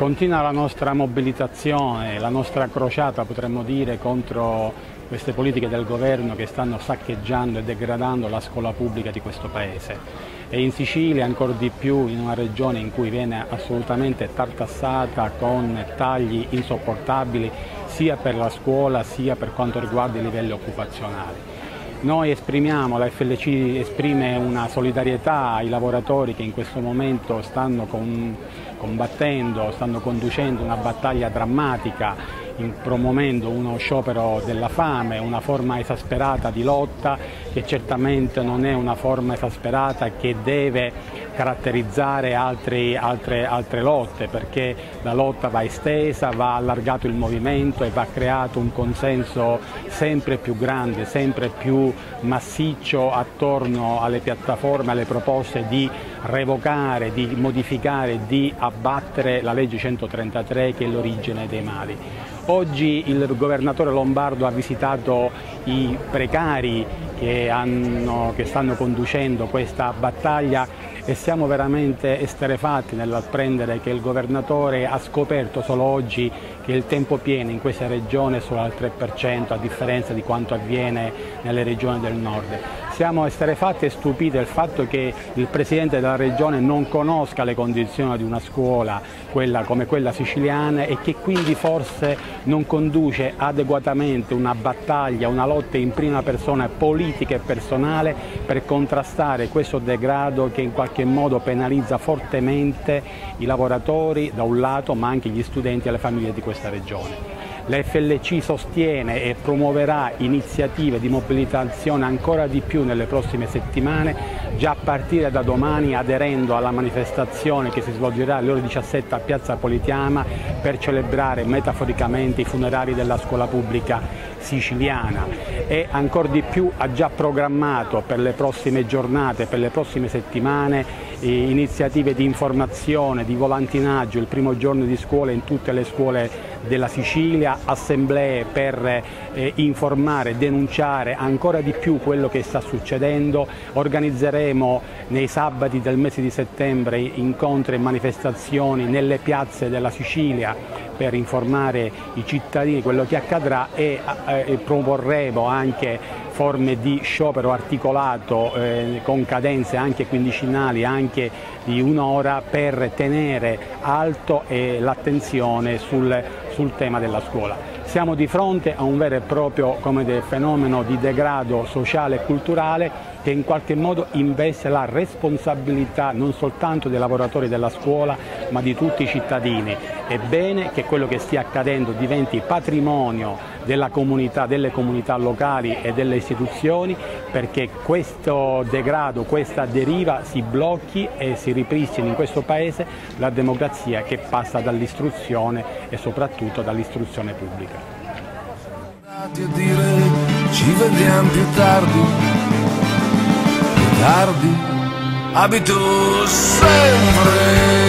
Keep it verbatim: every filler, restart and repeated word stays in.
Continua la nostra mobilitazione, la nostra crociata, potremmo dire, contro queste politiche del governo che stanno saccheggiando e degradando la scuola pubblica di questo Paese. E in Sicilia ancora di più, in una regione in cui viene assolutamente tartassata con tagli insopportabili sia per la scuola sia per quanto riguarda i livelli occupazionali. Noi esprimiamo, la F L C esprime una solidarietà ai lavoratori che in questo momento stanno con, combattendo, stanno conducendo una battaglia drammatica, in, promuovendo uno sciopero della fame, una forma esasperata di lotta che certamente non è una forma esasperata che deve caratterizzare altri, altre, altre lotte, perché la lotta va estesa, va allargato il movimento e va creato un consenso sempre più grande, sempre più massiccio attorno alle piattaforme, alle proposte di revocare, di modificare, di abbattere la legge centotrentatré che è l'origine dei mali. Oggi il governatore Lombardo ha visitato i precari che, hanno, che stanno conducendo questa battaglia e siamo veramente esterrefatti nell'apprendere che il governatore ha scoperto solo oggi che il tempo pieno in questa regione è solo al tre per cento, a differenza di quanto avviene nelle regioni del nord. Siamo esterrefatti e stupiti del fatto che il Presidente della Regione non conosca le condizioni di una scuola quella, come quella siciliana e che quindi forse non conduce adeguatamente una battaglia, una lotta in prima persona politica e personale per contrastare questo degrado che in qualche modo penalizza fortemente i lavoratori da un lato, ma anche gli studenti e le famiglie di questa regione. La F L C sostiene e promuoverà iniziative di mobilitazione ancora di più nelle prossime settimane, già a partire da domani aderendo alla manifestazione che si svolgerà alle ore diciassette a Piazza Politeama per celebrare metaforicamente i funerali della scuola pubblica siciliana e ancora di più ha già programmato per le prossime giornate, per le prossime settimane iniziative di informazione, di volantinaggio il primo giorno di scuola in tutte le scuole della Sicilia, assemblee per eh, informare, denunciare ancora di più quello che sta succedendo. Organizzeremo nei sabati del mese di settembre incontri e manifestazioni nelle piazze della Sicilia per informare i cittadini quello che accadrà e, eh, e proporremo anche forme di sciopero articolato eh, con cadenze anche quindicinali, anche di un'ora, per tenere alto eh, l'attenzione sul, sul tema della scuola. Siamo di fronte a un vero e proprio come del fenomeno di degrado sociale e culturale che in qualche modo investe la responsabilità non soltanto dei lavoratori della scuola ma di tutti i cittadini. È bene che quello che stia accadendo diventi patrimonio della comunità, delle comunità locali e delle istituzioni, perché questo degrado, questa deriva si blocchi e si ripristini in questo Paese la democrazia che passa dall'istruzione e soprattutto dall'istruzione pubblica. Ci vediamo più tardi, più tardi, abito sempre